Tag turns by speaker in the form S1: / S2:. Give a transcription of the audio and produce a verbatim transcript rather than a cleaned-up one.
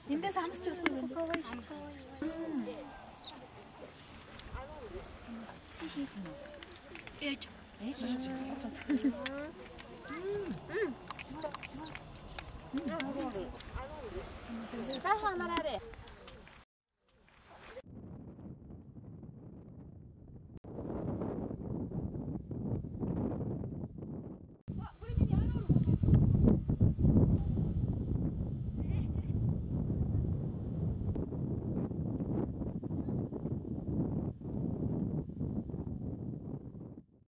S1: Эндээс хамсч болох юм байна. Ээж. Ээж. Мм. Мм. Сайн хамаарай.